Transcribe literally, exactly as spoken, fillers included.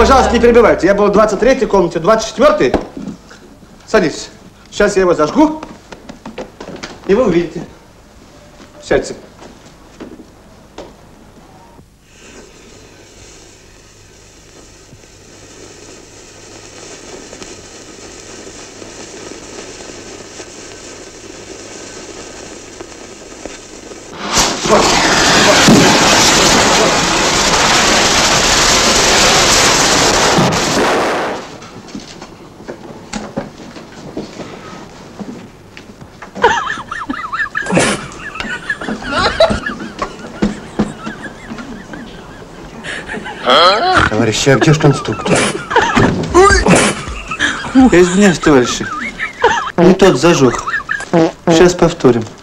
пожалуйста, не перебивайте. Я был в двадцать третьей комнате, двадцать четвёртой. Садитесь. Сейчас я его зажгу, и вы увидите. Сядьте. Товарищи, а где же конструктор? Я извиняюсь, товарищи. Не тот зажег. Сейчас повторим.